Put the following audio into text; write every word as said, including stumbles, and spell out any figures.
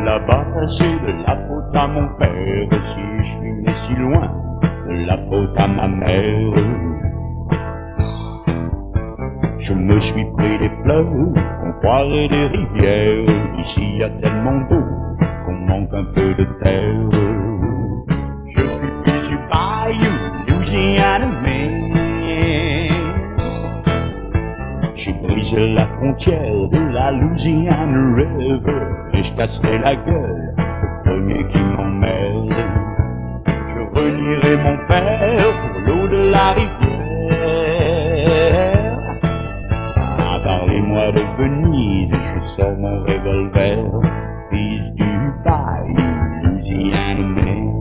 la base, de la faute à mon père. Si je suis né si loin, de la faute à ma mère. Je me suis pris des fleurs, qu'on croirait des rivières. Ici y a tellement d'eau, qu'on manque un peu de terre. Je suis plus du bayou, Louisiana, mais j'ai brisé la frontière de la Louisiana River et je casserai la gueule au premier qui m'emmerde. Je renierai mon père pour l'eau de la rivière. Ah, parlez-moi de Venise et je sors mon revolver, fils du bayou, Louisiana, mais